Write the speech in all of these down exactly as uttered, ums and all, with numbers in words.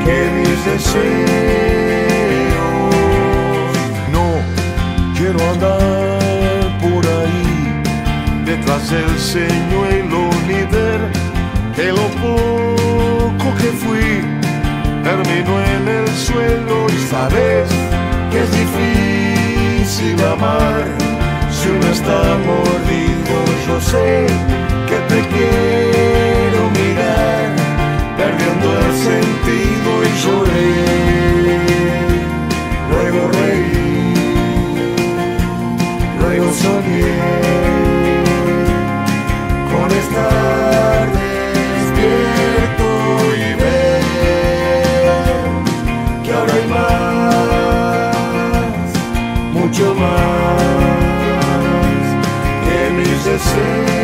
que mis deseos. No quiero andar por ahí detrás del señuelo, ni ver que lo poco que fui terminó en el suelo. Y sabes que es difícil amar si uno está mordido. Yo sé que te quiero mirar perdiendo el sentido, y lloré, luego reí, luego soñé con estar despierto y ver que ahora hay más, mucho más que mis deseos.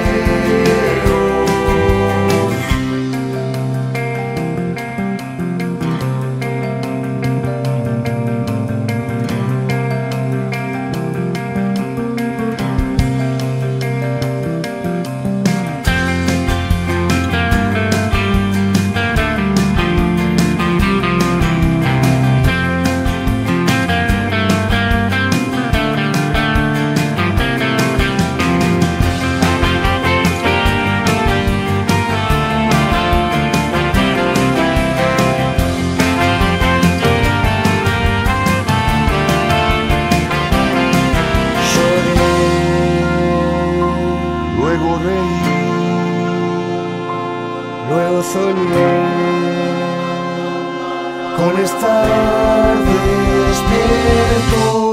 Luego reí, luego soñé con estar despierto.